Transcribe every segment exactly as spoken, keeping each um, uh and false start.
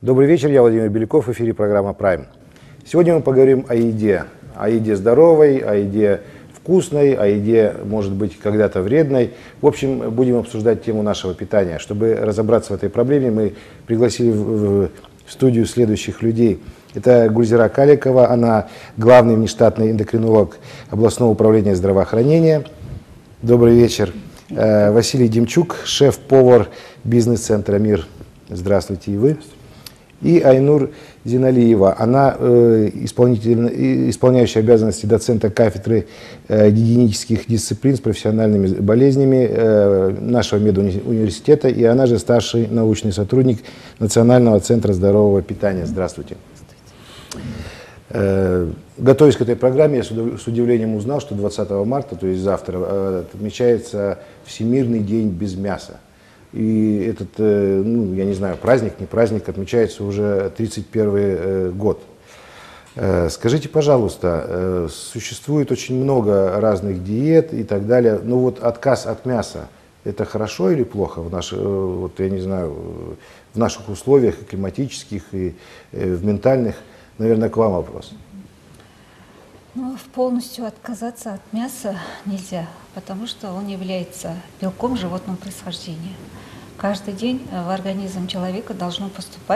Добрый вечер, я Владимир Беляков, в эфире программа «Прайм». Сегодня мы поговорим о еде, о еде здоровой, о еде вкусной, о еде, может быть, когда-то вредной. В общем, будем обсуждать тему нашего питания. Чтобы разобраться в этой проблеме, мы пригласили в, в студию следующих людей. Это Гульзира Каликова, она главный внештатный эндокринолог областного управления здравоохранения. Добрый вечер. Василий Демчук, шеф-повар бизнес-центра «Мир». Здравствуйте и вы. И Айнур Зиналиева, она э, исполняющая обязанности доцента кафедры э, гигиенических дисциплин с профессиональными болезнями э, нашего медуниверситета, и она же старший научный сотрудник Национального центра здорового питания. Здравствуйте. Э, готовясь к этой программе, я с удивлением узнал, что двадцатого марта, то есть завтра, э, отмечается Всемирный день без мяса. И этот, ну, я не знаю, праздник, не праздник, отмечается уже тридцать первый год. Скажите, пожалуйста, существует очень много разных диет и так далее, но вот отказ от мяса, это хорошо или плохо в, наш, вот, я не знаю, в наших условиях, и климатических, и в ментальных? Наверное, к вам вопрос. Ну, полностью отказаться от мяса нельзя, потому что он является белком животного происхождения. Каждый день в организм человека должно поступать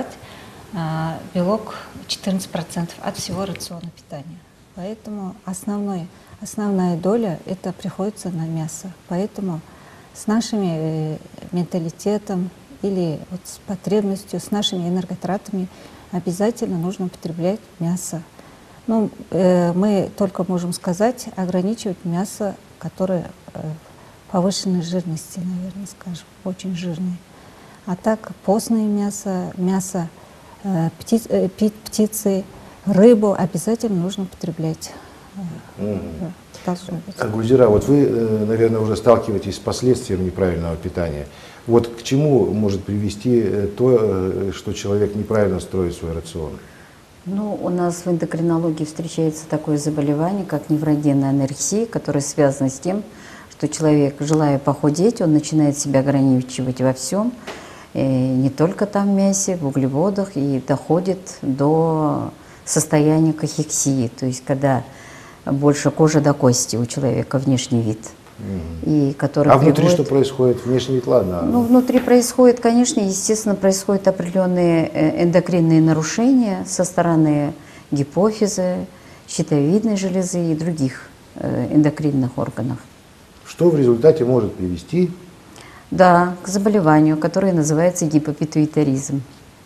а, белок четырнадцать процентов от всего рациона питания. Поэтому основной, основная доля это приходится на мясо. Поэтому с нашим э, менталитетом или вот с потребностью, с нашими энерготратами обязательно нужно употреблять мясо. Ну, э, мы только можем сказать, ограничивать мясо, которое э, повышенной жирности, наверное, скажем, очень жирное. А так постное мясо, мясо э, птиц, э, птицы, рыбу обязательно нужно употреблять. Mm-hmm. Должно быть. А, Гульзира, вот вы, наверное, уже сталкиваетесь с последствиями неправильного питания. Вот к чему может привести то, что человек неправильно строит свой рацион? Ну, у нас в эндокринологии встречается такое заболевание, как неврогенная анорексия, которое связано с тем, что человек, желая похудеть, он начинает себя ограничивать во всем, и не только там в мясе, в углеводах, и доходит до состояния кахексии, то есть когда больше кожи до кости у человека, внешний вид. Угу. И который а внутри приводит... что происходит? Внешний вид, ладно. Ну, внутри происходит, конечно, естественно, происходят определенные эндокринные нарушения со стороны гипофиза, щитовидной железы и других эндокринных органов. Что в результате может привести? Да, к заболеванию, которое называется гипопитуитаризм.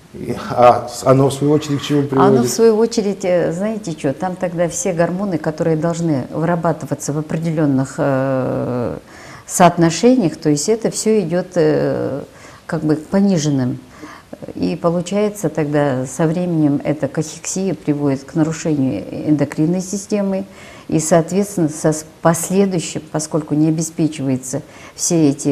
А оно, в свою очередь, к чему приводит? Оно, в свою очередь, знаете что, там тогда все гормоны, которые должны вырабатываться в определенных э, соотношениях, то есть это все идет э, как бы к пониженным. И получается тогда со временем эта кахексия приводит к нарушению эндокринной системы, и, соответственно, со последующим, поскольку не обеспечиваются все эти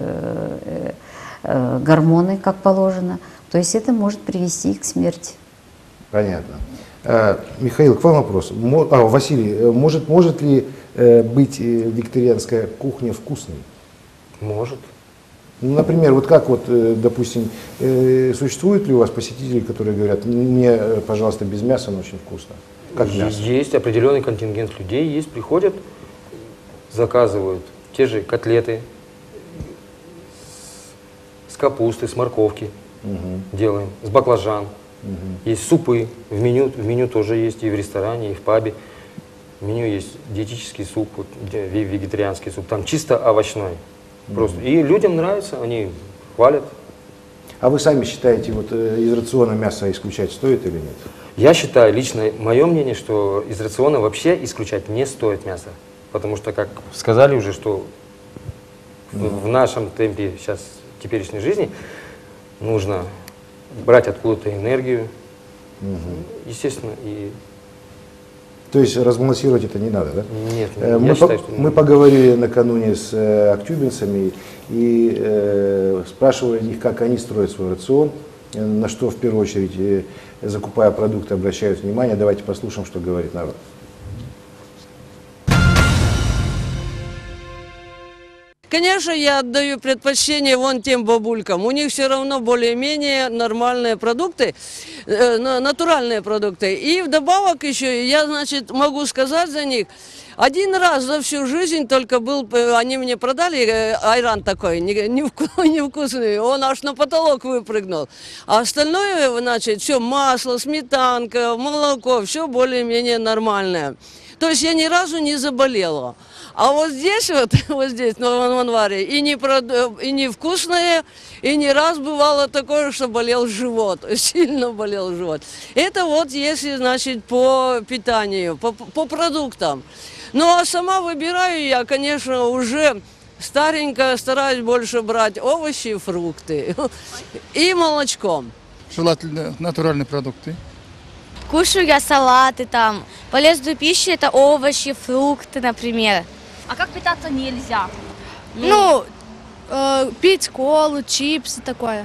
э, э, гормоны, как положено, то есть это может привести к смерти. Понятно. А, Михаил, к вам вопрос. А, Василий, может, может ли э, быть викторианская кухня вкусной? Может. Ну, например, вот как вот, допустим, э, существуют ли у вас посетители, которые говорят, мне, пожалуйста, без мяса, но очень вкусно? Как мясо? Есть определенный контингент людей, есть, приходят, заказывают те же котлеты с, с капусты, с морковки, угу. делаем, с баклажан. Угу. Есть супы, в меню, в меню тоже есть и в ресторане, и в пабе. В меню есть диетический суп, вот, вегетарианский суп, там чисто овощной. Просто. И людям нравится, они хвалят. А вы сами считаете, вот из рациона мясо исключать стоит или нет? Я считаю, лично мое мнение, что из рациона вообще исключать не стоит мясо. Потому что, как сказали уже, что mm-hmm. в, в нашем темпе сейчас теперешней жизни нужно брать откуда-то энергию, mm-hmm. естественно, и... То есть разбалансировать это не надо, да? Нет, мы, я по, считаю, что мы поговорили накануне с э, актюбинцами и э, спрашивали их, как они строят свой рацион, э, на что в первую очередь, э, закупая продукты, обращают внимание. Давайте послушаем, что говорит народ. Конечно, я отдаю предпочтение вон тем бабулькам. У них все равно более-менее нормальные продукты, э, натуральные продукты. И вдобавок еще, я, значит, могу сказать за них, один раз за всю жизнь только был, они мне продали э, айран такой, невкусный, он аж на потолок выпрыгнул. А остальное, значит, все масло, сметанка, молоко, все более-менее нормальное. То есть я ни разу не заболела. А вот здесь вот, вот здесь, в Новом Анваре, и не, и не вкусное, и не раз бывало такое, что болел живот, сильно болел живот. Это вот если, значит, по питанию, по, по продуктам. Ну, а сама выбираю я, конечно, уже старенько стараюсь больше брать овощи и фрукты, и молочком. Желательно натуральные продукты. Кушаю я салаты там, полезную пищу это овощи, фрукты, например. А как питаться нельзя? Ну, э, пить колу, чипсы, такое.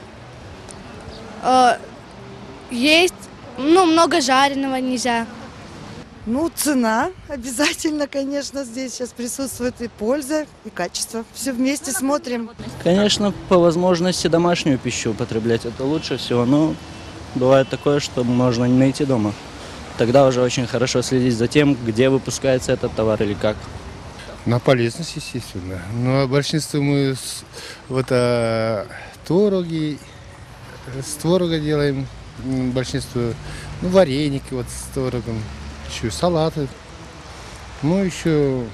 Э, есть, ну, много жареного нельзя. Ну, цена обязательно, конечно, здесь сейчас присутствует и польза, и качество. Все вместе ну, смотрим. Конечно, по возможности домашнюю пищу употреблять это лучше всего, но бывает такое, что можно не найти дома. Тогда уже очень хорошо следить за тем, где выпускается этот товар или как. На полезность, естественно. Но большинство мы с, вот, а, твороги, с творога делаем, большинство, ну, вареники вот с творогом, еще салаты, ну, еще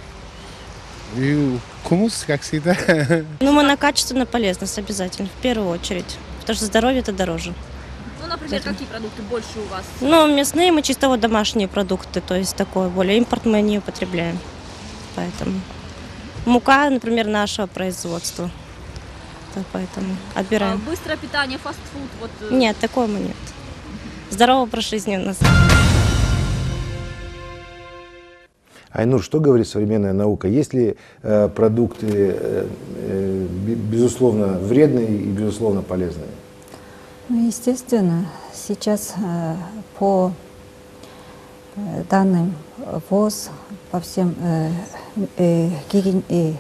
и хумус, как всегда. Ну, мы на качество, на полезность обязательно, в первую очередь, потому что здоровье это дороже. Ну, например, какие продукты больше у вас? Ну, мясные мы чисто вот домашние продукты, то есть такое более импорт мы не употребляем. Поэтому мука, например, нашего производства. Да, поэтому отбираем. А быстрое питание, фастфуд? Вот... Нет, такого мы нет. Здоровый образ жизни у нас. Айнур, что говорит современная наука? Есть ли э, продукты, э, э, безусловно, вредные и, безусловно, полезные? Ну, естественно, сейчас э, по э, данным ВОЗ, по всем э, э, э,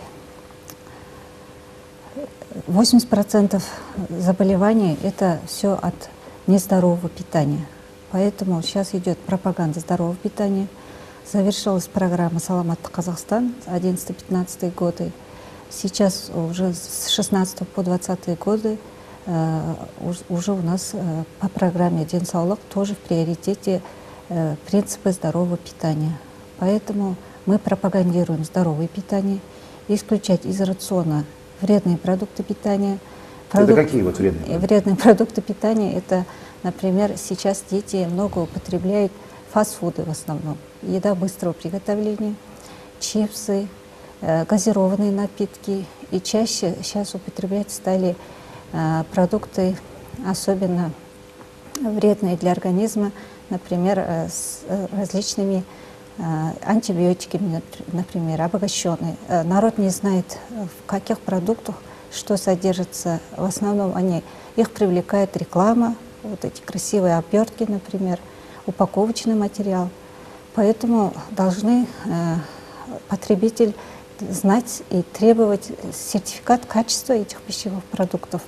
восемьдесят процентов заболеваний – это все от нездорового питания. Поэтому сейчас идет пропаганда здорового питания. Завершилась программа «Саламатты Казахстан» с одиннадцатого-пятнадцатого годы. Сейчас уже с шестнадцатого по двадцатый годы э, уже у нас э, по программе «Денсаулык» тоже в приоритете э, принципы здорового питания. Поэтому мы пропагандируем здоровое питание, исключать из рациона вредные продукты питания. Продук... Это какие вот вредные? Вредные продукты питания – это, например, сейчас дети много употребляют фастфуды в основном. Еда быстрого приготовления, чипсы, э, газированные напитки. И чаще сейчас употреблять стали э, продукты, особенно вредные для организма, например, э, с э, различными э, антибиотиками, например, обогащенные. Э, народ не знает, в каких продуктах что содержится. В основном они, их привлекает реклама, вот эти красивые обертки, например, упаковочный материал. Поэтому должны э, потребитель знать и требовать сертификат качества этих пищевых продуктов.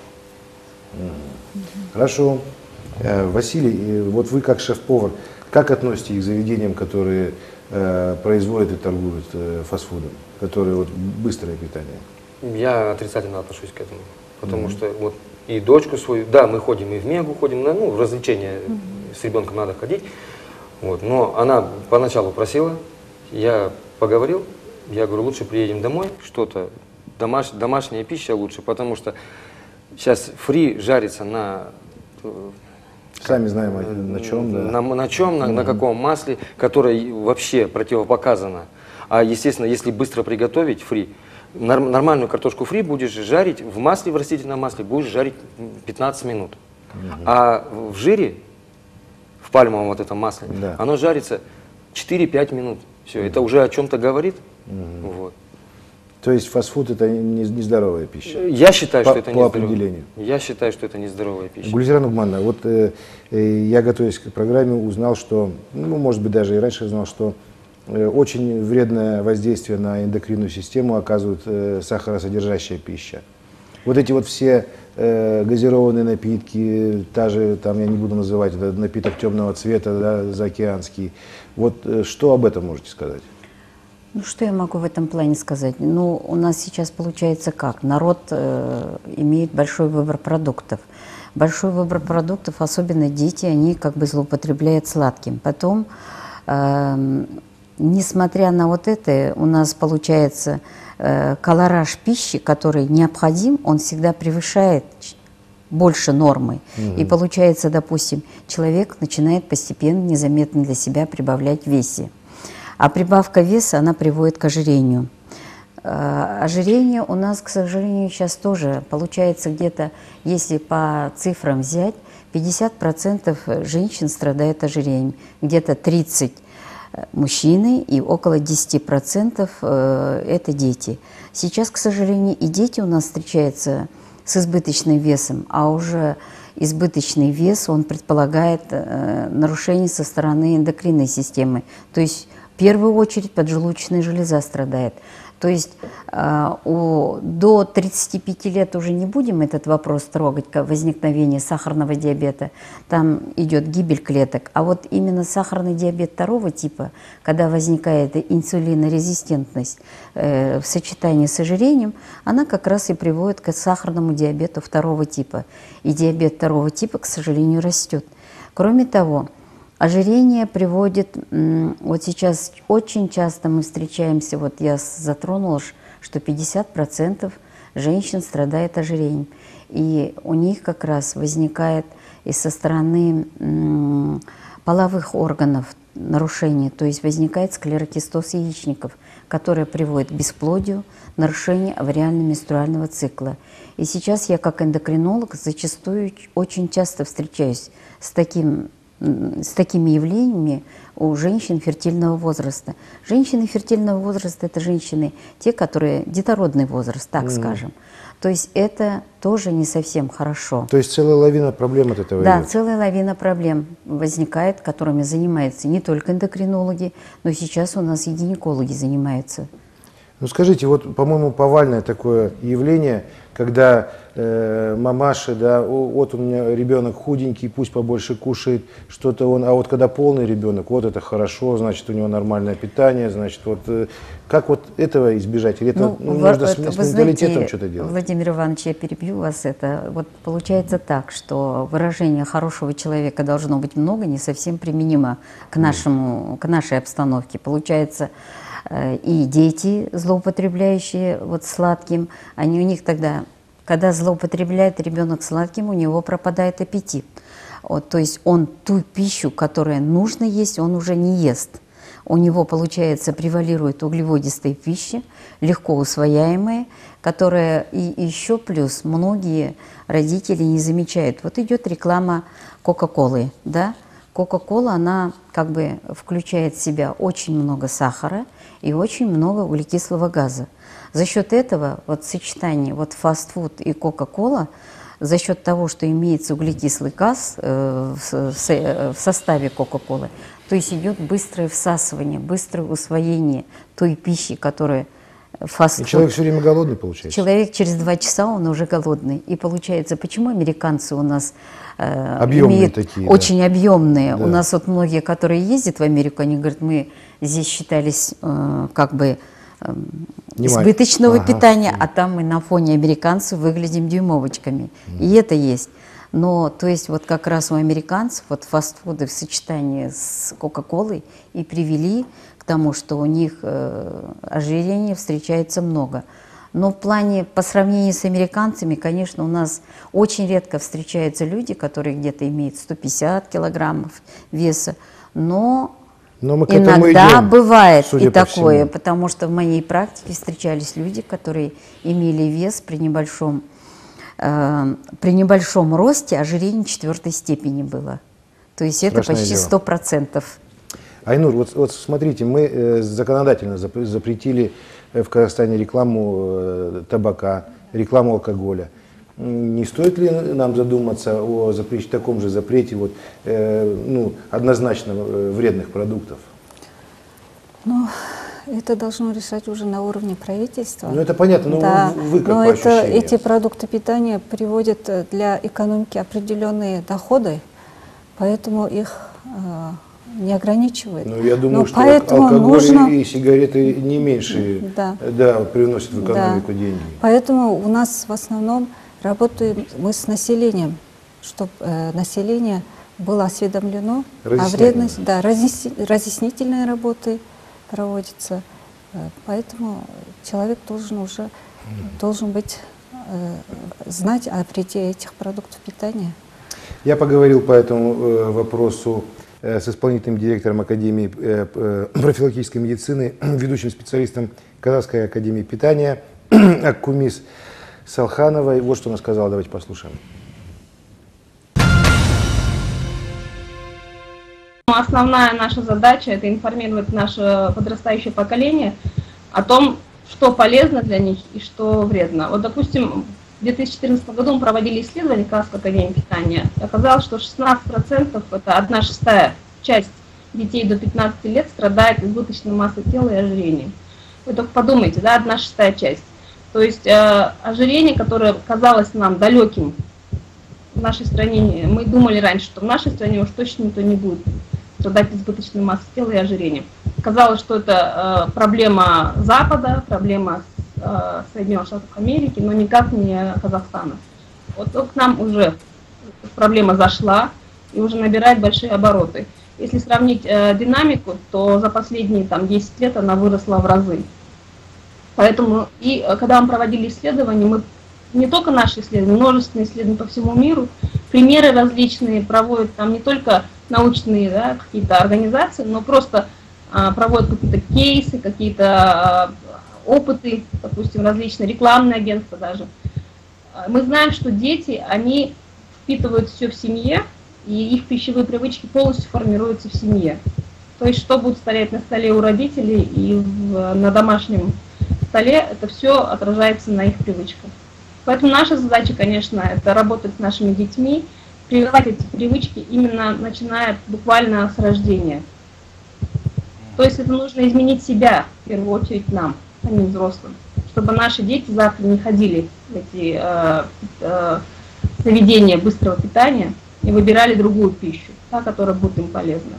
Хорошо. Василий, вот вы как шеф-повар, как относитесь к заведениям, которые э, производят и торгуют э, фастфудом, которые вот быстрое питание? Я отрицательно отношусь к этому, потому mm-hmm. что вот и дочку свою, да, мы ходим и в Мегу, ходим на, ну, в развлечения, mm-hmm. с ребенком надо ходить, вот, но она поначалу просила, я поговорил, я говорю, лучше приедем домой, что-то, домаш, домашняя пища лучше, потому что сейчас фри жарится на... Сами знаем, на чем, да. На, на чем, на, mm-hmm. на каком масле, которое вообще противопоказано. А, естественно, если быстро приготовить фри, норм, нормальную картошку фри будешь жарить в масле, в растительном масле, будешь жарить пятнадцать минут. Mm-hmm. А в жире, в пальмовом вот этом масле, да. оно жарится четыре-пять минут. Все, mm-hmm. это уже о чем-то говорит. Mm-hmm. Вот. То есть фастфуд это не, не здоровая пища? Я считаю, по, что это по не определению. Я считаю, что это не здоровая пища. Гульзира Нугмановна, вот э, э, я, готовясь к программе, узнал, что, ну, может быть, даже и раньше знал, что очень вредное воздействие на эндокринную систему оказывает э, сахаросодержащая пища. Вот эти вот все э, газированные напитки, та же, там я не буду называть, это напиток темного цвета, да, заокеанский. Вот э, что об этом можете сказать? Ну, что я могу в этом плане сказать? Ну, у нас сейчас получается как? Народ э, имеет большой выбор продуктов. Большой выбор продуктов, особенно дети, они как бы злоупотребляют сладким. Потом, э, несмотря на вот это, у нас получается э, колораж пищи, который необходим, он всегда превышает больше нормы. Mm-hmm. И получается, допустим, человек начинает постепенно, незаметно для себя прибавлять в весе. А прибавка веса, она приводит к ожирению. Ожирение у нас, к сожалению, сейчас тоже получается где-то, если по цифрам взять, пятьдесят процентов женщин страдает ожирением, где-то тридцать процентов мужчины и около десять процентов это дети. Сейчас, к сожалению, и дети у нас встречаются с избыточным весом, а уже избыточный вес, он предполагает нарушение со стороны эндокринной системы, то есть в первую очередь поджелудочная железа страдает. То есть э, у, до тридцати пяти лет уже не будем этот вопрос трогать, как возникновение сахарного диабета. Там идет гибель клеток. А вот именно сахарный диабет второго типа, когда возникает инсулинорезистентность э, в сочетании с ожирением, она как раз и приводит к сахарному диабету второго типа. И диабет второго типа, к сожалению, растет. Кроме того, ожирение приводит, вот сейчас очень часто мы встречаемся, вот я затронула, что пятьдесят процентов женщин страдает ожирением. И у них как раз возникает и со стороны половых органов нарушение, то есть возникает склерокистоз яичников, который приводит к бесплодию, нарушению авариально-менструального цикла. И сейчас я как эндокринолог зачастую очень часто встречаюсь с таким с такими явлениями у женщин фертильного возраста. Женщины фертильного возраста – это женщины, те, которые детородный возраст, так mm. скажем. То есть это тоже не совсем хорошо. То есть целая лавина проблем от этого Да, идет. целая лавина проблем возникает, которыми занимаются не только эндокринологи, но сейчас у нас и гинекологи занимаются. Ну скажите, вот, по-моему, повальное такое явление, когда э, мамаши, да, вот у меня ребенок худенький, пусть побольше кушает, что-то он, а вот когда полный ребенок, вот это хорошо, значит, у него нормальное питание, значит, вот э, как вот этого избежать? Или это, ну, ну, вы, нужно это, с, с вы менталитетом знаете, что-то делать? Владимир Иванович, я перебью вас. Это вот получается так, что выражение хорошего человека должно быть много, не совсем применимо к, нашему, к нашей обстановке. Получается, и дети, злоупотребляющие вот сладким, они у них тогда, когда злоупотребляет ребенок сладким, у него пропадает аппетит. Вот, то есть он ту пищу, которая нужно есть, он уже не ест. У него, получается, превалирует углеводистая пища, легко усвояемая, которая и еще плюс многие родители не замечают. Вот идет реклама Кока-Колы, да? Кока-кола, она как бы включает в себя очень много сахара и очень много углекислого газа. За счет этого вот сочетание вот фастфуд и Кока-кола, за счет того, что имеется углекислый газ э, в, в, в составе Кока-колы, то есть идет быстрое всасывание, быстрое усвоение той пищи, которая фастфуд. И человек все время голодный получается? Человек через два часа, он уже голодный. И получается, почему американцы у нас э, объемные имеют такие, очень да. объемные. Да. У нас вот многие, которые ездят в Америку, они говорят, мы здесь считались э, как бы э, избыточного ага. питания, а там мы на фоне американцев выглядим дюймовочками. Mm. И это есть. Но, то есть, вот как раз у американцев вот фастфуды в сочетании с Кока-колой и привели к тому, что у них э, ожирения встречается много. Но в плане, по сравнению с американцами, конечно, у нас очень редко встречаются люди, которые где-то имеют сто пятьдесят килограммов веса, но, но мы к иногда идем, бывает и по такое, всему. Потому что в моей практике встречались люди, которые имели вес при небольшом, э, при небольшом росте, ожирение четвертой степени было. То есть это Страшное почти дело. сто процентов. Айнур, вот, вот смотрите, мы э, законодательно запретили в Казахстане рекламу э, табака, рекламу алкоголя. Не стоит ли нам задуматься о запрете, таком же запрете вот, э, ну, однозначно э, вредных продуктов? Ну, это должно решать уже на уровне правительства. Ну, это понятно, но да. вы как но по это, ощущениям? эти продукты питания приводят для экономики определенные доходы, поэтому их э, не ограничивают. Ну, я думаю, но что поэтому алкоголь нужно... и сигареты не меньше да. Да, приносят в экономику да. деньги. Поэтому у нас в основном работаем мы с населением, чтобы э, население было осведомлено о вредности. Да, разъяс- разъяснительные работы проводятся. Поэтому человек должен уже mm. должен быть, э, знать о вреде этих продуктов питания. Я поговорил по этому э, вопросу э, с исполнительным директором Академии э, э, профилактической медицины, ведущим специалистом Казахской академии питания Аккумис Салхановой. Вот что она сказала, давайте послушаем. Основная наша задача – это информировать наше подрастающее поколение о том, что полезно для них и что вредно. Вот, допустим, в две тысячи четырнадцатом году мы проводили исследование Казахской академии питания. Оказалось, что шестнадцать процентов, это одна шестая часть детей до пятнадцати лет страдает избыточной массой тела и ожирением. Вы только подумайте, да, одна шестая часть. То есть э, ожирение, которое казалось нам далеким в нашей стране, мы думали раньше, что в нашей стране уж точно никто не будет страдать избыточной массой тела и ожирением. Казалось, что это э, проблема Запада, проблема э, Соединенных Штатов Америки, но никак не Казахстана. Вот, вот к нам уже проблема зашла и уже набирает большие обороты. Если сравнить э, динамику, то за последние там, десять лет она выросла в разы. Поэтому, и э, когда мы проводили исследования, мы не только наши исследования, множественные исследования по всему миру, примеры различные проводят там не только научные, да, какие-то организации, но просто а, проводят какие-то кейсы, какие-то а, опыты, допустим, различные рекламные агентства даже. Мы знаем, что дети, они впитывают все в семье, и их пищевые привычки полностью формируются в семье. То есть, что будет стоять на столе у родителей и в, на домашнем столе, это все отражается на их привычках. Поэтому наша задача, конечно, это работать с нашими детьми, прививать эти привычки именно начиная буквально с рождения. То есть это нужно изменить себя, в первую очередь нам, а не взрослым, чтобы наши дети завтра не ходили в эти э, э, заведения быстрого питания и выбирали другую пищу, та, которая будет им полезна.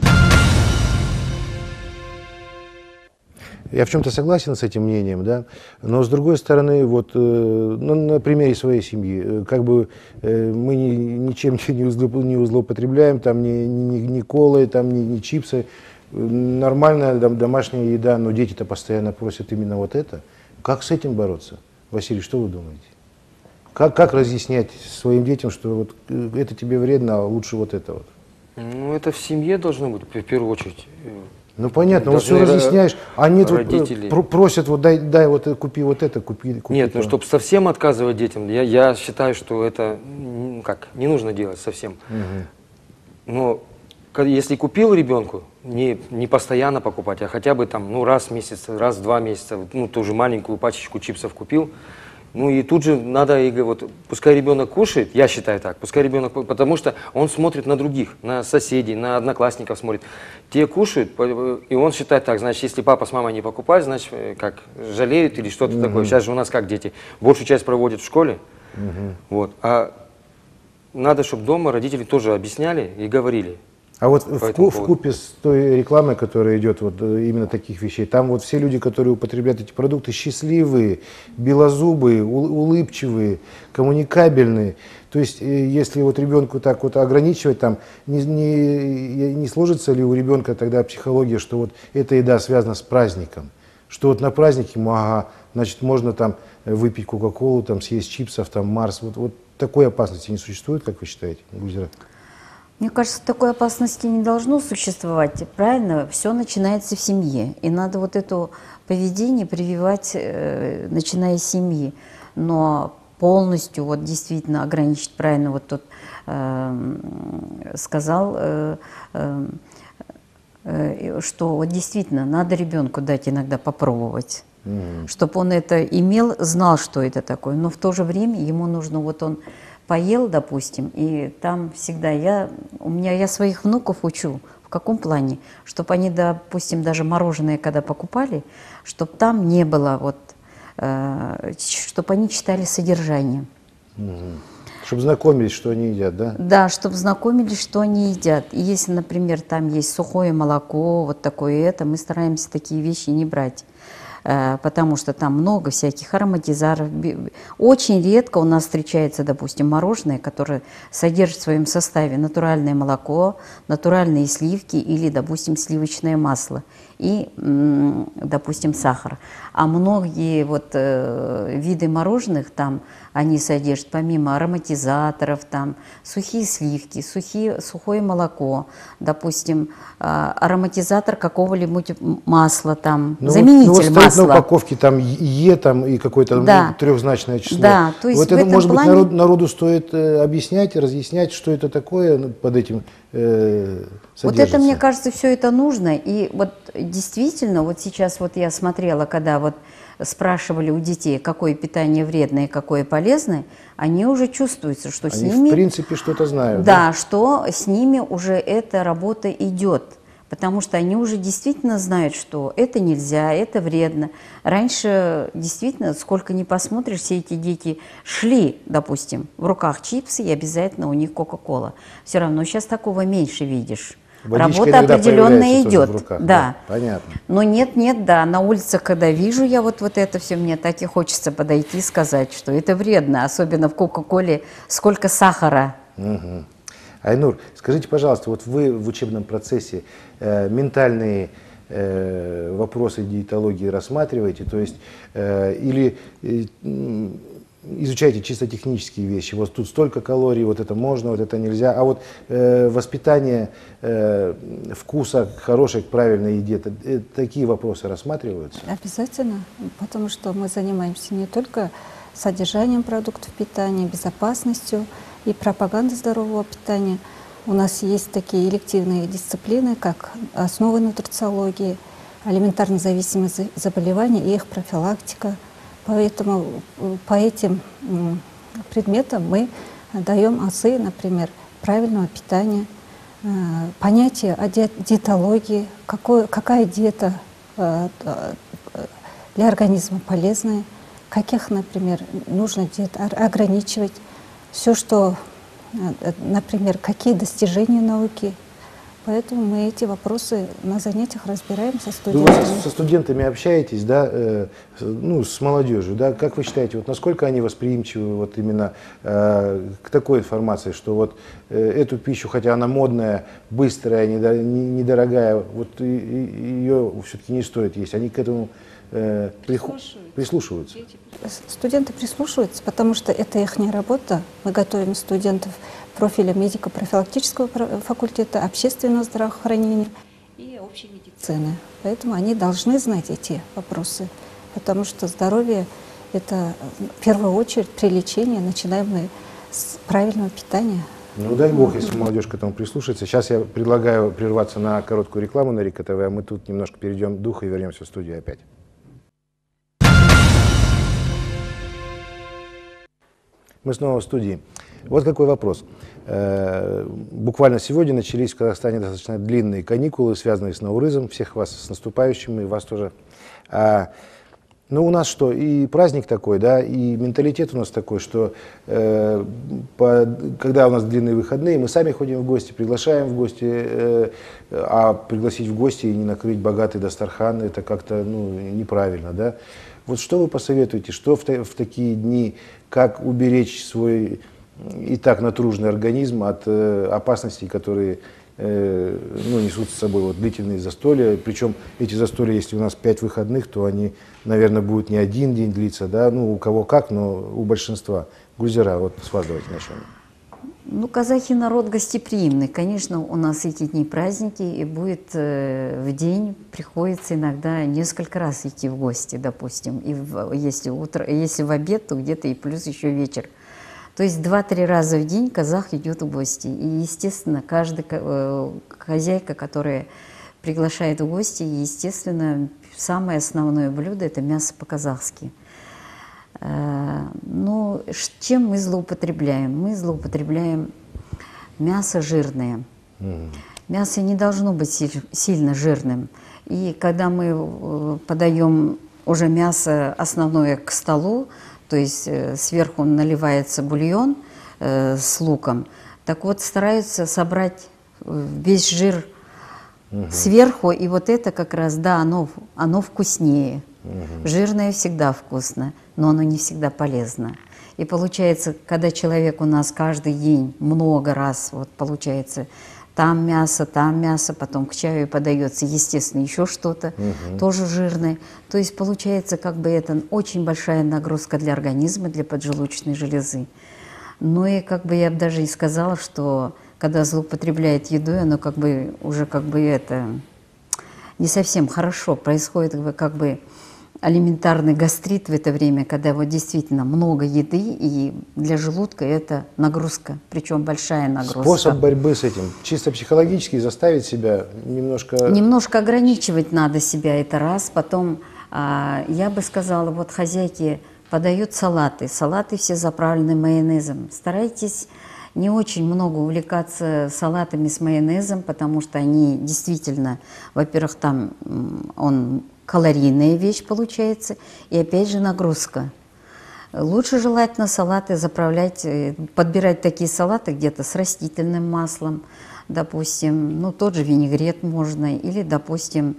Я в чем-то согласен с этим мнением, да, но с другой стороны, вот, э, ну, на примере своей семьи, э, как бы э, мы ни, ничем не, узлоп, не злоупотребляем, там, ни, ни, ни колы, там, ни, ни чипсы, нормальная там, домашняя еда, но дети-то постоянно просят именно вот это. Как с этим бороться? Василий, что вы думаете? Как, как разъяснять своим детям, что вот это тебе вредно, а лучше вот это вот? Ну, это в семье должно быть, в первую очередь. Ну понятно, вот все разъясняешь, а нет, вот, просят, вот дай, дай вот купи вот это, купи, купи Нет, то. ну чтобы совсем отказывать детям, я, я считаю, что это ну, как, не нужно делать совсем. Угу. Но если купил ребенку, не, не постоянно покупать, а хотя бы там, ну, раз в месяц, раз в два месяца, ну, ту же маленькую пачечку чипсов купил, ну и тут же надо, и, вот, пускай ребенок кушает, я считаю так, пускай ребенок, потому что он смотрит на других, на соседей, на одноклассников смотрит. Те кушают, и он считает так, значит, если папа с мамой не покупают, значит, как, жалеют или что-то mm-hmm. такое. Сейчас же у нас как дети, большую часть проводят в школе, mm-hmm. вот, а надо, чтобы дома родители тоже объясняли и говорили. А вот в, в купе с той рекламой, которая идет вот именно таких вещей, там вот все люди, которые употребляют эти продукты, счастливые, белозубые, улыбчивые, коммуникабельные. То есть, если вот ребенку так вот ограничивать, там, не, не, не сложится ли у ребенка тогда психология, что вот эта еда связана с праздником, что вот на празднике, ага, значит, можно там выпить кока-колу, там, съесть чипсов, там, Марс. Вот, вот такой опасности не существует, как вы считаете, Гульзира? Мне кажется, такой опасности не должно существовать, правильно? Все начинается в семье, и надо вот это поведение прививать, э, начиная с семьи. Но полностью вот действительно ограничить, правильно вот тот э, сказал, э, э, что вот действительно надо ребенку дать иногда попробовать, mm-hmm. чтобы он это имел, знал, что это такое, но в то же время ему нужно, вот он поел, допустим, и там всегда я, у меня, я своих внуков учу, каком плане? Чтобы они, допустим, даже мороженое, когда покупали, чтобы там не было, вот, э, чтобы они читали содержание. Угу. Чтобы знакомились, что они едят, да? Да, чтобы знакомились, что они едят. И если, например, там есть сухое молоко, вот такое это, мы стараемся такие вещи не брать. Потому что там много всяких ароматизаторов. Очень редко у нас встречается, допустим, мороженое, которое содержит в своем составе натуральное молоко, натуральные сливки или, допустим, сливочное масло и, допустим, сахар. А многие вот э, виды мороженых там, они содержат помимо ароматизаторов, там, сухие сливки, сухие, сухое молоко, допустим, э, ароматизатор какого-либо масла, там, ну, заменитель вот, ну, масла. На упаковке там Е там, и какое-то да. ну, трехзначное число. Да, то есть вот в это, этом может плане... быть, народ, народу стоит э, объяснять, разъяснять, что это такое под этим э, содержится. Вот это, мне кажется, все это нужно. И вот действительно, вот сейчас вот я смотрела, когда вот спрашивали у детей, какое питание вредное и какое полезное, они уже чувствуются, что они с ними... в принципе что-то знают. Да, да, что с ними уже эта работа идет. Потому что они уже действительно знают, что это нельзя, это вредно. Раньше действительно, сколько ни посмотришь, все эти дети шли, допустим, в руках чипсы, и обязательно у них кока-кола. Все равно сейчас такого меньше видишь. Водичка Работа определенно идет. В руках, да. да, понятно. Но нет, нет, да, на улицах, когда вижу я вот, вот это все, мне так и хочется подойти и сказать, что это вредно, особенно в кока-коле, сколько сахара. Угу. Айнур, скажите, пожалуйста, вот вы в учебном процессе э, ментальные э, вопросы диетологии рассматриваете, то есть э, или э, изучаете чисто технические вещи, вот тут столько калорий, вот это можно, вот это нельзя, а вот э, воспитание э, вкуса к хорошей, к правильной еде, это, э, такие вопросы рассматриваются? Обязательно, потому что мы занимаемся не только содержанием продуктов питания, безопасностью и пропагандой здорового питания. У нас есть такие элективные дисциплины, как основы нутрициологии, алиментарно зависимые заболевания и их профилактика. Поэтому по этим предметам мы даем асы, например, правильного питания, понятие о диетологии, какой, какая диета для организма полезная, каких, например, нужно диет ограничивать, все, что, например, какие достижения науки. Поэтому мы эти вопросы на занятиях разбираем со студентами. Вы со студентами общаетесь, да, э, ну, с молодежью, да, как вы считаете, вот насколько они восприимчивы вот именно э, к такой информации, что вот э, эту пищу, хотя она модная, быстрая, недорогая, вот и, и, ее все-таки не стоит есть, они к этому э, прислушиваются. прислушиваются? Студенты прислушиваются, потому что это их работа. Мы готовим студентов профиля медико-профилактического факультета, общественного здравоохранения и общей медицины. Поэтому они должны знать эти вопросы, потому что здоровье – это в первую очередь при лечении, начинаем мы с правильного питания. Ну дай бог, если молодежь к этому прислушается. Сейчас я предлагаю прерваться на короткую рекламу на Рика ТВ, а мы тут немножко перейдем дух и вернемся в студию опять. Мы снова в студии. Вот какой вопрос. Буквально сегодня начались в Казахстане достаточно длинные каникулы, связанные с Наурызом. Всех вас с наступающим, и вас тоже. Ну, у нас что, и праздник такой, да, и менталитет у нас такой, что э, по, когда у нас длинные выходные, мы сами ходим в гости, приглашаем в гости, э, а пригласить в гости и не накрыть богатый дастархан, это как-то, ну, неправильно, да. Вот что вы посоветуете, что в, в такие дни, как уберечь свой и так натруженный организм от э, опасностей, которые э, ну, несут с собой вот, длительные застолья. Причем эти застолья, если у нас пять выходных, то они, наверное, будут не один день длиться, да, ну у кого как, но у большинства. Гульзира, вот с вас давайте начнем. Ну, казахи народ гостеприимный. Конечно, у нас эти дни праздники, и будет э, в день приходится иногда несколько раз идти в гости, допустим. И в, если, утро, если в обед, то где-то и плюс еще вечер. То есть два-три раза в день казах идет в гости. И, естественно, каждая э, хозяйка, которая приглашает в гости, естественно, самое основное блюдо – это мясо по-казахски. Э, ну, чем мы злоупотребляем? Мы злоупотребляем мясо жирное. Mm. Мясо не должно быть силь- сильно жирным. И когда мы э, подаем уже мясо основное к столу, то есть э, сверху наливается бульон э, с луком, так вот стараются собрать весь жир угу. сверху, и вот это как раз, да, оно, оно вкуснее. Угу. Жирное всегда вкусно, но оно не всегда полезно. И получается, когда человек у нас каждый день много раз, вот получается, там мясо, там мясо, потом к чаю подается, естественно, еще что-то, угу. тоже жирное. То есть получается, как бы это очень большая нагрузка для организма, для поджелудочной железы. Ну и как бы я бы даже и сказала, что когда злоупотребляет едой, оно как бы уже как бы это не совсем хорошо. Происходит как бы, как бы алиментарный гастрит в это время, когда вот действительно много еды, и для желудка это нагрузка, причем большая нагрузка. Способ борьбы с этим, чисто психологически заставить себя немножко... Немножко ограничивать надо себя, это раз. Потом, а, я бы сказала, вот хозяйки подают салаты, салаты все заправлены майонезом. Старайтесь не очень много увлекаться салатами с майонезом, потому что они действительно, во-первых, там он... калорийная вещь получается, и опять же нагрузка. Лучше желательно салаты заправлять, подбирать такие салаты где-то с растительным маслом, допустим, ну тот же винегрет можно, или, допустим,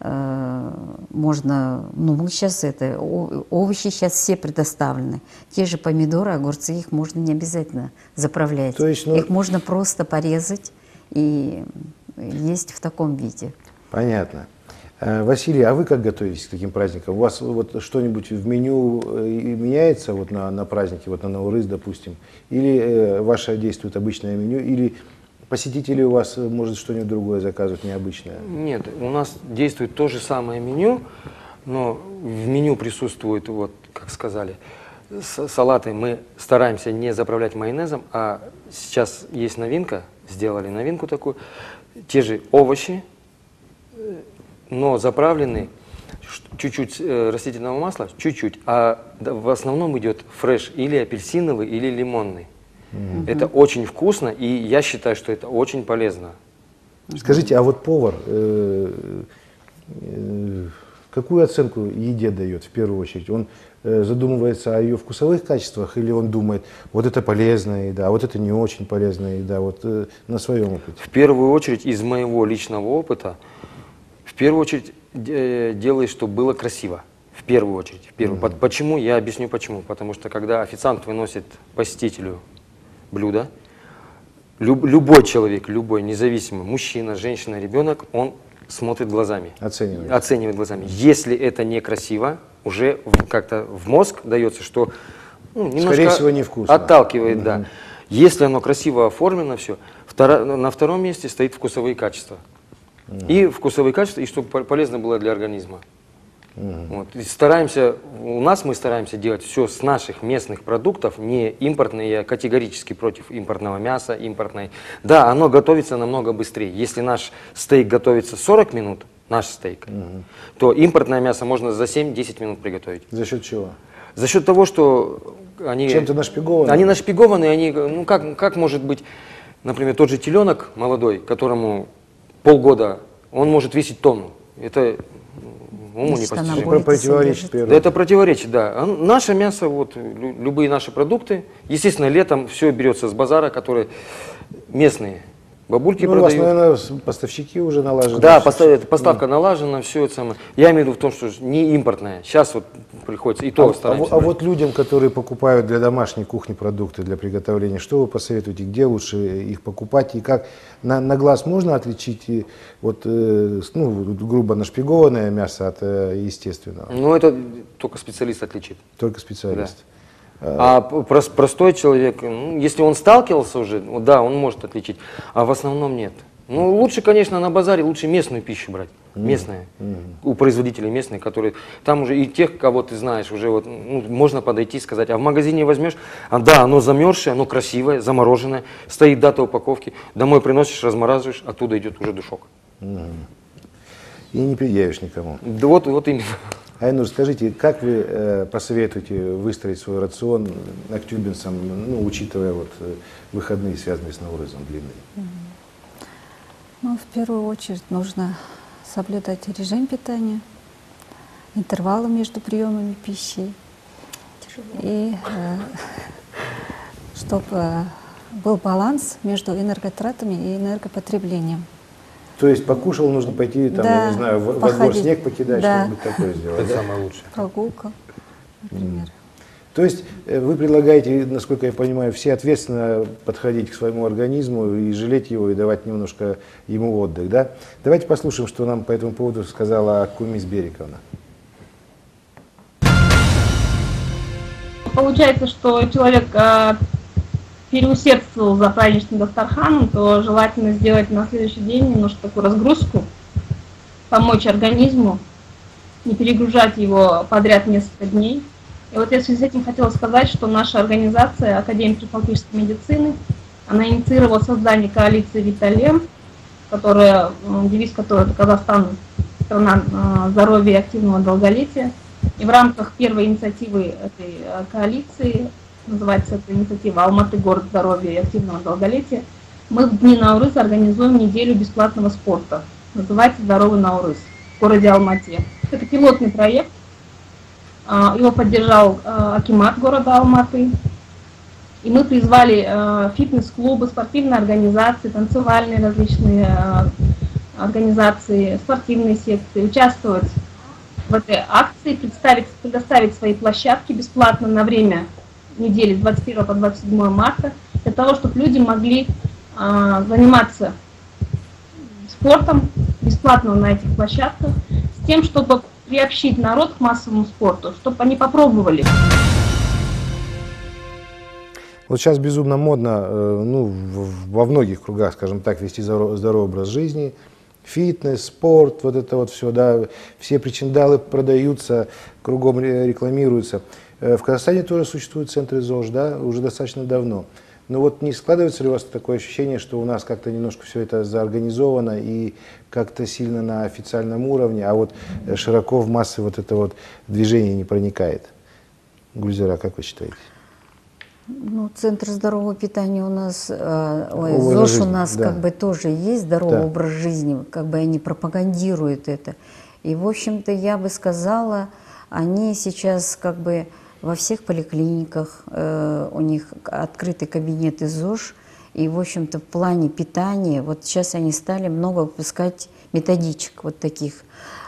э, можно, ну мы сейчас это, овощи сейчас все предоставлены, те же помидоры, огурцы, их можно не обязательно заправлять, То есть, ну... их можно просто порезать и есть в таком виде. Понятно. Василий, а вы как готовитесь к таким праздникам? У вас вот что-нибудь в меню меняется вот на, на праздники, вот на Наурыз, допустим? Или э, ваше действует обычное меню? Или посетители у вас, может, что-нибудь другое заказывают, необычное? Нет, у нас действует то же самое меню, но в меню присутствует, вот, как сказали, салаты мы стараемся не заправлять майонезом, а сейчас есть новинка, сделали новинку такую, те же овощи, но заправлены чуть-чуть растительного масла, чуть-чуть, а в основном идет фреш или апельсиновый, или лимонный. Mm-hmm. Это очень вкусно, и я считаю, что это очень полезно. Скажите, а вот повар э, э, какую оценку еде дает в первую очередь? Он э, задумывается о ее вкусовых качествах, или он думает, вот это полезная еда, а вот это не очень полезная еда, вот э, на своем опыте? В первую очередь, из моего личного опыта, в первую очередь э, делай, чтобы было красиво. В первую очередь. В первую. Mm-hmm. Почему? Я объясню почему. Потому что когда официант выносит посетителю блюдо, люб, любой человек, любой, независимый, мужчина, женщина, ребенок, он смотрит глазами. Оценивает. Оценивает глазами. Если это некрасиво, уже как-то в мозг дается, что ну, немножко скорее всего, невкусно. Отталкивает, mm-hmm. да. Если оно красиво оформлено, все. Второ, на втором месте стоит вкусовые качества. Mm-hmm. И вкусовые качества, и чтобы полезно было для организма. Mm-hmm. Вот. И стараемся, у нас мы стараемся делать все с наших местных продуктов, не импортные. Я категорически против импортного мяса, импортной. Да, оно готовится намного быстрее. Если наш стейк готовится сорок минут, наш стейк, mm-hmm. то импортное мясо можно за семь-десять минут приготовить. За счет чего? За счет того, что они... Чем-то нашпигованы? Они нашпигованы, они, ну как, как может быть, например, тот же теленок молодой, которому полгода, он может весить тонну. Это уму непостижимо. Противоречит да, это противоречит, да. А наше мясо, вот, любые наши продукты, естественно, летом все берется с базара, которые местные. Бабульки ну, продают. У вас, наверное, поставщики уже налажены. Да, поставка, поставка mm. налажена, все это самое. Я имею в виду в том, что не импортная. Сейчас вот приходится, и то а, стараемся. А, а вот людям, которые покупают для домашней кухни продукты для приготовления, что вы посоветуете, где лучше их покупать и как? На, на глаз можно отличить вот, э, ну, грубо нашпигованное мясо от э, естественного? Ну, это только специалист отличит. Только специалист. Да. А простой человек, ну, если он сталкивался уже, да, он может отличить, а в основном нет. Ну, лучше, конечно, на базаре, лучше местную пищу брать, местная, mm-hmm. у производителей местные, которые, там уже и тех, кого ты знаешь, уже вот, ну, можно подойти и сказать, а в магазине возьмешь, а да, оно замерзшее, оно красивое, замороженное, стоит дата упаковки, домой приносишь, размораживаешь, оттуда идет уже душок. Mm-hmm. И не предъявишь никому. Да вот, вот именно. Айнур, скажите, как вы э, посоветуете выстроить свой рацион актюбинцам, ну, учитывая вот, выходные, связанные с Наурызом длинные? Ну, в первую очередь нужно соблюдать режим питания, интервалы между приемами пищи. И э, чтобы был баланс между энерготратами и энергопотреблением. То есть покушал, нужно пойти, там, Да, я не знаю, во во двор снег покидать, да. что-нибудь такое сделать. Это самое лучшее. Прогулка, например. То есть э, вы предлагаете, насколько я понимаю, все ответственно подходить к своему организму и жалеть его, и давать немножко ему отдых, да? Давайте послушаем, что нам по этому поводу сказала Кумис Бериковна. Получается, что человек э, переусердствовал за праздничным дастарханом, то желательно сделать на следующий день немножко такую разгрузку, помочь организму, не перегружать его подряд несколько дней. И вот я в связи с этим хотела сказать, что наша организация Академия профилактической медицины, она инициировала создание коалиции «Виталем», которая, девиз которой это «Казахстан – страна здоровья и активного долголетия». И в рамках первой инициативы этой коалиции, называется эта инициатива «Алматы. Город здоровья и активного долголетия», мы в дни Наурыза организуем неделю бесплатного спорта. Называется «Здоровый Наурыз» в городе Алмате. Это пилотный проект. Его поддержал акимат города Алматы. И мы призвали фитнес-клубы, спортивные организации, танцевальные различные организации, спортивные секции участвовать в этой акции, представить, предоставить свои площадки бесплатно на время недели с двадцать первого по двадцать седьмое марта, для того, чтобы люди могли а, заниматься спортом бесплатно на этих площадках, с тем, чтобы приобщить народ к массовому спорту, чтобы они попробовали. Вот сейчас безумно модно, э, ну, в, во многих кругах, скажем так, вести здоровый, здоровый образ жизни. Фитнес, спорт, вот это вот все, да, все причиндалы продаются, кругом рекламируются. В Казахстане тоже существуют центры ЗОЖ, да, уже достаточно давно. Но вот не складывается ли у вас такое ощущение, что у нас как-то немножко все это заорганизовано и как-то сильно на официальном уровне, а вот широко в массы вот это вот движение не проникает? Гульзира, как вы считаете? Ну, центр здорового питания у нас, э, ой, Образ ЗОЖ жизни, у нас да. как бы тоже есть, здоровый Да. образ жизни, как бы они пропагандируют это. И, в общем-то, я бы сказала, они сейчас как бы во всех поликлиниках, э, у них открыты кабинеты ЗОЖ, и, в общем-то, в плане питания, вот сейчас они стали много выпускать методичек вот таких.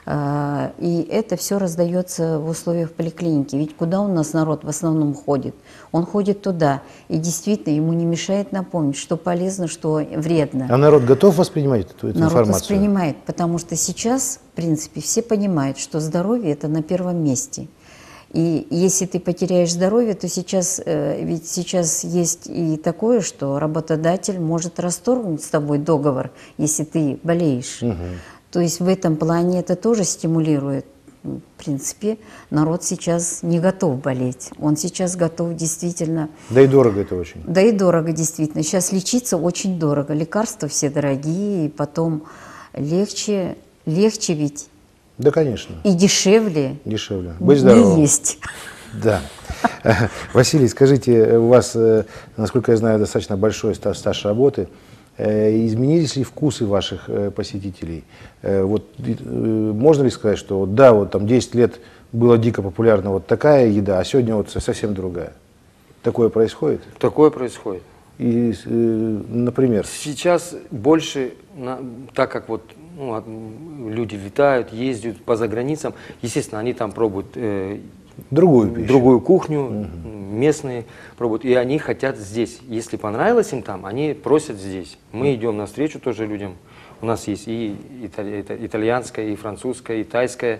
И это все раздается в условиях поликлиники. Ведь куда у нас народ в основном ходит? Он ходит туда. И действительно ему не мешает напомнить, что полезно, что вредно. А народ готов воспринимать эту, эту народ информацию? воспринимает, потому что сейчас, в принципе, все понимают, что здоровье – это на первом месте. И если ты потеряешь здоровье, то сейчас, ведь сейчас есть и такое, что работодатель может расторгнуть с тобой договор, если ты болеешь. Угу. То есть в этом плане это тоже стимулирует. В принципе, народ сейчас не готов болеть. Он сейчас готов действительно... Да и дорого это очень. Да и дорого действительно. Сейчас лечиться очень дорого. Лекарства все дорогие, и потом легче, легче ведь. Да, конечно. И дешевле. Дешевле. Быть здоровым. Не есть. Да. Василий, скажите, у вас, насколько я знаю, достаточно большой стаж работы. Изменились ли вкусы ваших посетителей? Вот, можно ли сказать, что вот, да, вот там десять лет была дико популярна вот такая еда, а сегодня вот совсем другая? Такое происходит? Такое происходит. И, например? Сейчас больше, так как вот ну, люди летают, ездят по заграницам, естественно, они там пробуют э, другую пищу, другую кухню, угу. местные пробуют, и они хотят здесь. Если понравилось им там, они просят здесь. Мы идем навстречу тоже людям. У нас есть и итали, итальянская, и французская, и тайская.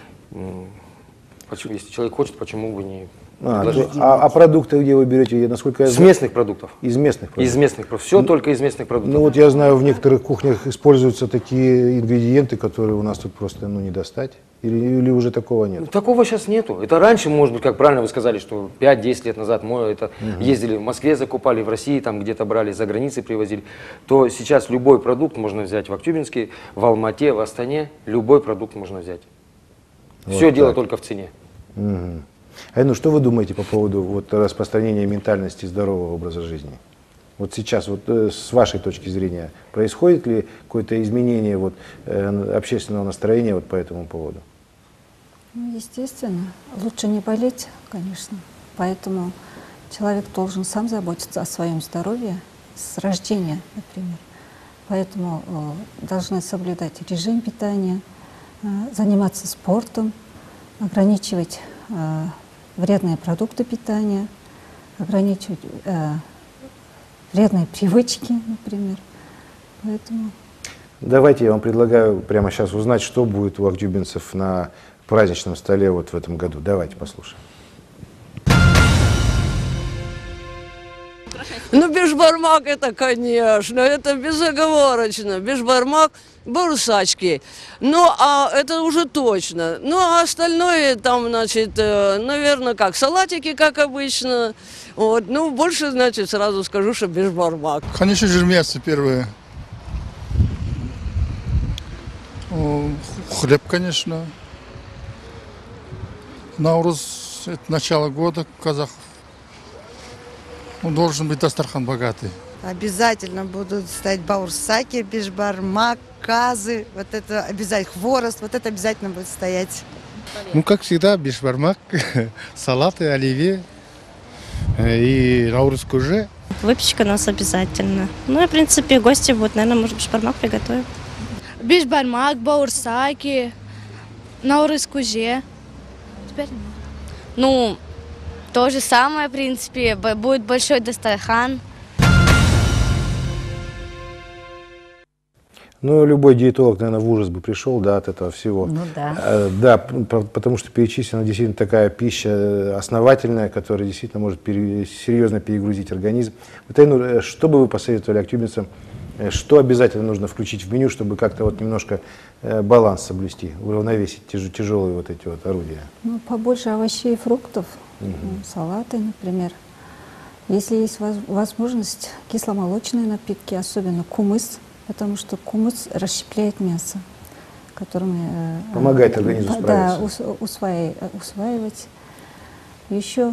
Почему, если человек хочет, почему бы не... А, то, а, а продукты где вы берете? Насколько я знаю, из местных продуктов. Из местных продуктов? Из местных продуктов. Все ну, только из местных продуктов. Ну вот я знаю, в некоторых кухнях используются такие ингредиенты, которые у нас тут просто ну, не достать. Или, или уже такого нет? Такого сейчас нету. Это раньше, может быть, как правильно вы сказали, что пять-десять лет назад мы это угу. ездили в Москве, закупали, в России, там где-то брали, за границей привозили. То сейчас любой продукт можно взять в Актюбинске, в Алмате, в Астане. Любой продукт можно взять. Вот Все так. дело только в цене. Угу. Айну, что вы думаете по поводу вот, распространения ментальности здорового образа жизни? Вот сейчас, вот э, с вашей точки зрения, происходит ли какое-то изменение вот, э, общественного настроения вот по этому поводу? Ну, естественно, лучше не болеть, конечно. Поэтому человек должен сам заботиться о своем здоровье с рождения, например. Поэтому э, должны соблюдать режим питания, э, заниматься спортом, ограничивать э, вредные продукты питания, ограничивать э, вредные привычки, например. Поэтому... Давайте я вам предлагаю прямо сейчас узнать, что будет у актюбинцев на праздничном столе вот в этом году. Давайте послушаем. Ну, бешбармак это, конечно, это безоговорочно. Бешбармак, бурсачки. Ну, а это уже точно. Ну, а остальное там, значит, наверное, как, салатики, как обычно. Вот. Ну, больше, значит, сразу скажу, что бешбармак. Конечно же, мясо первое. Хлеб, конечно. Наурыз, это начало года казахов. Он должен быть дастархан богатый. Обязательно будут стоять баурсаки, бешбармак, казы, вот это обязательно, хворост, вот это обязательно будет стоять. Ну, как всегда, бешбармак, салаты, оливье и наурыз куже. Выпечка у нас обязательно. Ну и, в принципе, гости будут, наверное, может, бешбармак приготовим. Бешбармак, баурсаки, наурыз куже. Теперь... Ну, то же самое, в принципе, будет большой дастархан. Ну, любой диетолог, наверное, в ужас бы пришел, да, от этого всего. Ну да. А, да, потому что перечислена действительно такая пища основательная, которая действительно может пере, серьезно перегрузить организм. Вот, Айнур, что бы вы посоветовали актюбинцам, что обязательно нужно включить в меню, чтобы как-то вот немножко баланс соблюсти, уравновесить тяж, тяжелые вот эти вот орудия? Ну, побольше овощей и фруктов, Угу. салаты, например. Если есть возможность, кисломолочные напитки, особенно кумыс, потому что кумыс расщепляет мясо, которым... Помогает организму да, справиться. Да, усваивать. усваивать. Еще...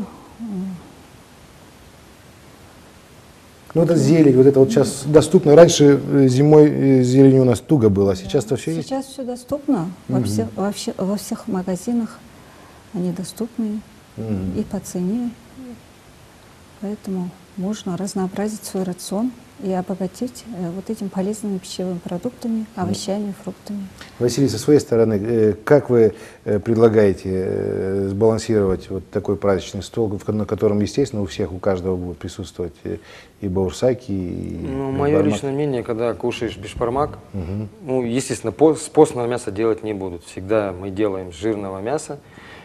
Ну, это зелень, вот это вот сейчас доступно. Раньше зимой зелень у нас туго было, а сейчас-то все есть? Сейчас все доступно. Во, Угу. всех, во, все, во всех магазинах они доступны. И по цене, поэтому можно разнообразить свой рацион и обогатить э, вот этими полезными пищевыми продуктами, овощами, фруктами. Василий, со своей стороны, э, как вы э, предлагаете э, сбалансировать вот такой праздничный стол, в, на котором, естественно, у всех, у каждого будут присутствовать и, и баурсаки, и Ну, мое бешбармак? личное мнение, когда кушаешь бешбармак, Угу. ну, естественно, по- с постного мяса делать не будут. Всегда мы делаем с жирного мяса.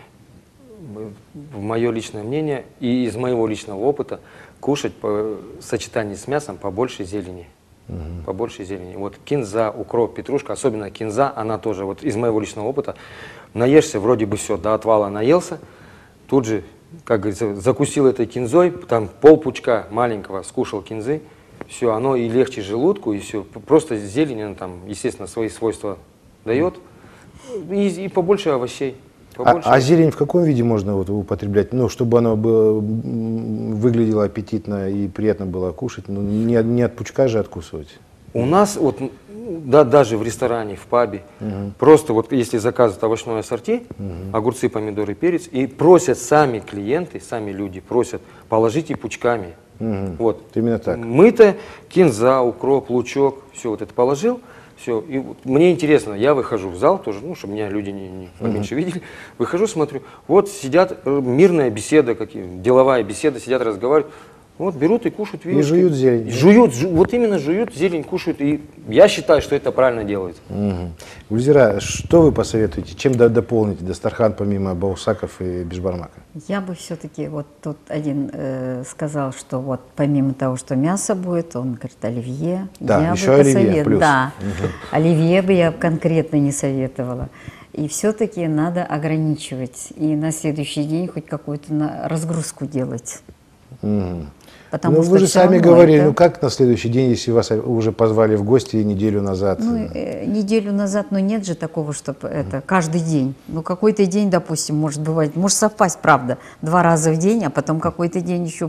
Мое личное мнение и из моего личного опыта кушать по сочетании с мясом побольше зелени. Угу. Побольше зелени. Вот кинза, укроп, петрушка, особенно кинза, она тоже, вот из моего личного опыта, наешься, вроде бы все, до отвала наелся, тут же, как говорится, закусил этой кинзой, там полпучка маленького скушал кинзы, все, оно и легче желудку, и все. Просто зелень, она там, естественно, свои свойства дает, и, и побольше овощей. А, а зелень в каком виде можно вот употреблять? Ну, чтобы она было, выглядела аппетитно и приятно было кушать, ну, не, не от пучка же откусывать. У нас, вот, да, даже в ресторане, в пабе, Угу. просто вот если заказывают овощное ассорти, Угу. огурцы, помидоры, перец, и просят сами клиенты, сами люди просят, положите пучками. Угу. Вот. Именно так. Мы-то кинза, укроп, лучок, все вот это положил. Все, и вот мне интересно, я выхожу в зал тоже, ну, чтобы меня люди не, не поменьше видели, выхожу, смотрю, вот сидят, мирная беседа, какие, деловая беседа, сидят, разговаривают, вот берут и кушают вилочкой. И жуют зелень. И жуют, жу- вот именно жуют зелень, кушают, и я считаю, что это правильно делают. Угу. Гульзира, что вы посоветуете, чем до- дополнить дастархан помимо баурсаков и бешбармака? Я бы все-таки, вот тут один э, сказал, что вот помимо того, что мясо будет, он говорит, оливье. Да, я еще бы оливье посовет- плюс. Да, Угу. оливье бы я конкретно не советовала. И все-таки надо ограничивать. И на следующий день хоть какую-то на- разгрузку делать. Угу. Потому Ну, что вы же всё сами равно говорили, это- ну как на следующий день, если вас уже позвали в гости неделю назад? Ну, э, неделю назад, но нет же такого, чтобы это каждый день. Ну, какой-то день, допустим, может бывать, может совпасть, правда, два раза в день, а потом какой-то день еще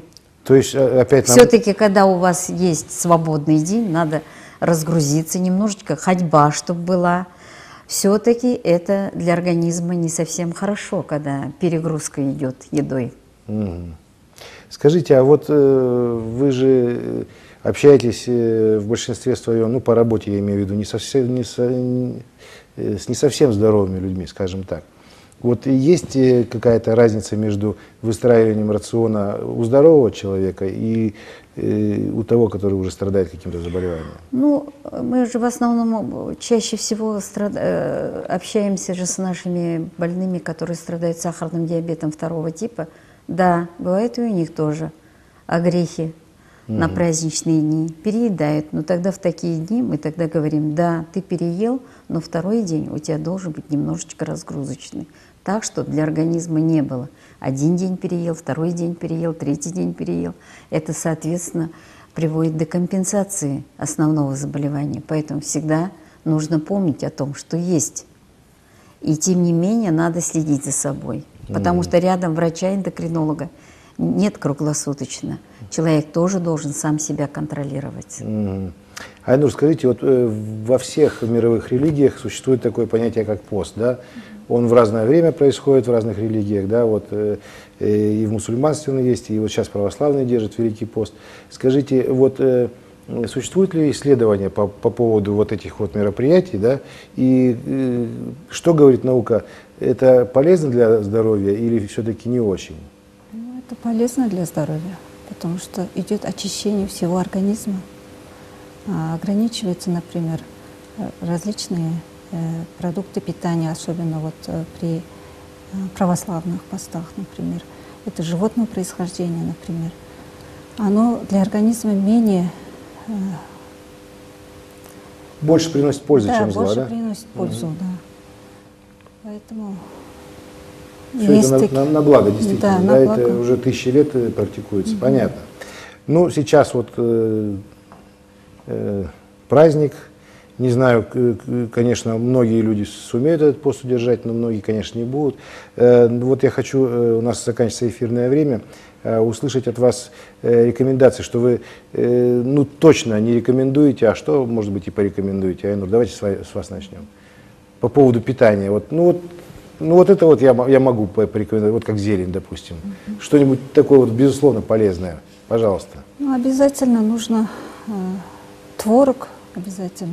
То есть опять нам... Все-таки, когда у вас есть свободный день, надо разгрузиться, немножечко ходьба, чтобы была. Все-таки это для организма не совсем хорошо, когда перегрузка идет едой. Угу. Скажите, а вот э, вы же общаетесь э, в большинстве своем, ну, по работе я имею в виду, не совсем, не со, не, э, с не совсем здоровыми людьми, скажем так. Вот есть какая-то разница между выстраиванием рациона у здорового человека и э, у того, который уже страдает каким-то заболеванием? Ну, мы же в основном чаще всего страд... общаемся же с нашими больными, которые страдают сахарным диабетом второго типа. Да, бывает и у них тоже огрехи угу. на праздничные дни, переедают. Но тогда в такие дни мы тогда говорим, да, ты переел, но второй день у тебя должен быть немножечко разгрузочный. Так, что для организма не было. Один день переел, второй день переел, третий день переел. Это, соответственно, приводит до компенсации основного заболевания. Поэтому всегда нужно помнить о том, что есть. И тем не менее надо следить за собой. Потому mm-hmm. что рядом врача-эндокринолога нет круглосуточно. Человек тоже должен сам себя контролировать. Mm-hmm. Айнур, скажите, вот э, во всех мировых религиях существует такое понятие, как пост, да? Он в разное время происходит в разных религиях, да, вот э, э, и в мусульманстве он есть, и вот сейчас православные держат Великий пост. Скажите, вот э, существуют ли исследования по, по поводу вот этих вот мероприятий, да, и э, что говорит наука, это полезно для здоровья или все-таки не очень? Ну, это полезно для здоровья, потому что идет очищение всего организма. А, ограничиваются, например, различные продукты питания, особенно вот при православных постах, например. Это животного происхождения, например. Оно для организма менее... Больше приносит пользу, да, чем зла, да? больше приносит пользу, угу. да. Поэтому... Все это на, на, на благо, действительно. Да, да, на это благо. уже тысячи лет практикуется, угу. понятно. Ну, сейчас вот э, э, праздник. Не знаю, конечно, многие люди сумеют этот пост удержать, но многие, конечно, не будут. Вот я хочу, у нас заканчивается эфирное время, услышать от вас рекомендации, что вы, ну, точно не рекомендуете, а что, может быть, и порекомендуете. Айнур, давайте с вас начнем. По поводу питания. Вот, ну, вот, ну, вот это вот я, я могу порекомендовать, вот как зелень, допустим. Mm-hmm. Что-нибудь такое, вот, безусловно, полезное. Пожалуйста. Ну, обязательно нужно э, творог, обязательно.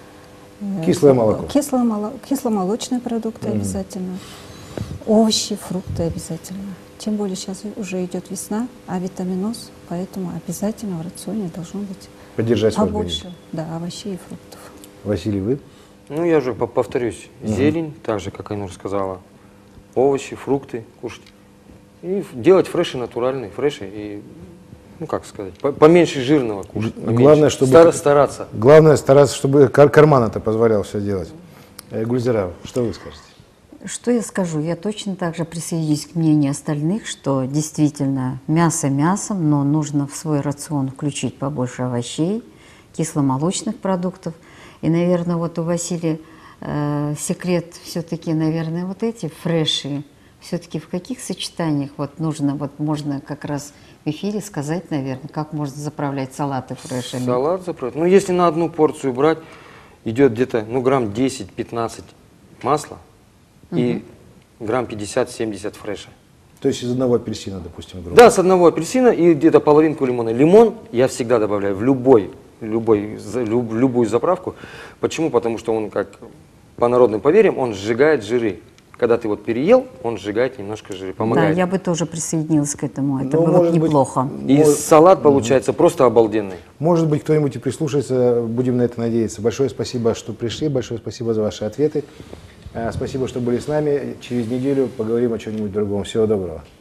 Кислое молоко. Кислое молоко, кисломолочные продукты mm. обязательно. Овощи, фрукты обязательно. Тем более сейчас уже идет весна, а витаминоз, поэтому обязательно в рационе должно быть поддержать свой побольше, организм. Да, овощей и фруктов. Василий, вы? Ну, я же повторюсь, mm-hmm. зелень, так же, как Айнур сказала, овощи, фрукты кушать. И делать фреши натуральные, фреши и... Ну, как сказать, поменьше жирного кушать. Главное, чтобы, Стар, стараться. Главное стараться, чтобы кар карман это позволял все делать. Гульзира, что вы скажете? Что я скажу? Я точно так же присоединюсь к мнению остальных, что действительно мясо мясом, но нужно в свой рацион включить побольше овощей, кисломолочных продуктов. И, наверное, вот у Василия э, секрет все-таки, наверное, вот эти фреши. Все-таки в каких сочетаниях вот нужно, вот можно как раз в эфире сказать, наверное, как можно заправлять салаты фрешами? Салат заправлять? Ну, если на одну порцию брать, идет где-то, ну, грамм десять-пятнадцать масла угу. и грамм пятьдесят-семьдесят фреша. То есть из одного апельсина, допустим, грубо? Да, с одного апельсина и где-то половинку лимона. Лимон я всегда добавляю в любой, любой, люб, любую заправку. Почему? Потому что он, как по народным поверьям, он сжигает жиры. Когда ты вот переел, он сжигает немножко жиры, помогает. Да, я бы тоже присоединилась к этому, это ну, было бы неплохо. И может... салат получается mm-hmm. просто обалденный. Может быть, кто-нибудь и прислушается, будем на это надеяться. Большое спасибо, что пришли, большое спасибо за ваши ответы. Спасибо, что были с нами. Через неделю поговорим о чем-нибудь другом. Всего доброго.